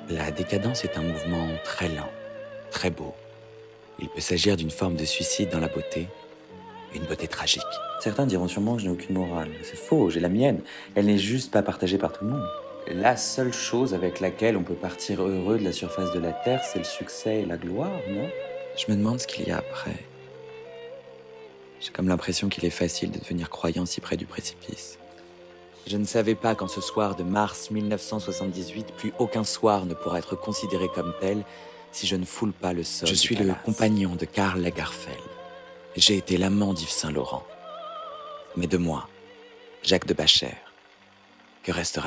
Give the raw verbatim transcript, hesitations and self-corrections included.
La décadence est un mouvement très lent, très beau. Il peut s'agir d'une forme de suicide dans la beauté, une beauté tragique. Certains diront sûrement que je n'ai aucune morale. C'est faux, j'ai la mienne. Elle n'est juste pas partagée par tout le monde. La seule chose avec laquelle on peut partir heureux de la surface de la Terre, c'est le succès et la gloire, non? Je me demande ce qu'il y a après. J'ai comme l'impression qu'il est facile de devenir croyant si près du précipice. Je ne savais pas qu'en ce soir de mars mille neuf cent soixante-dix-huit, plus aucun soir ne pourra être considéré comme tel si je ne foule pas le sol. Je suis le compagnon de Karl Lagerfeld. J'ai été l'amant d'Yves Saint-Laurent. Mais de moi, Jacques de Bachère, que restera-t-il ?